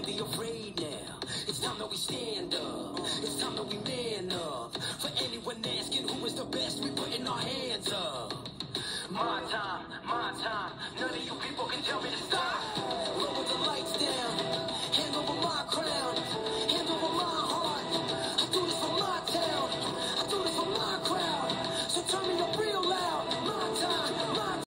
can't be afraid now. It's time that we stand up. It's time that we man up. For anyone asking who is the best, we putting our hands up.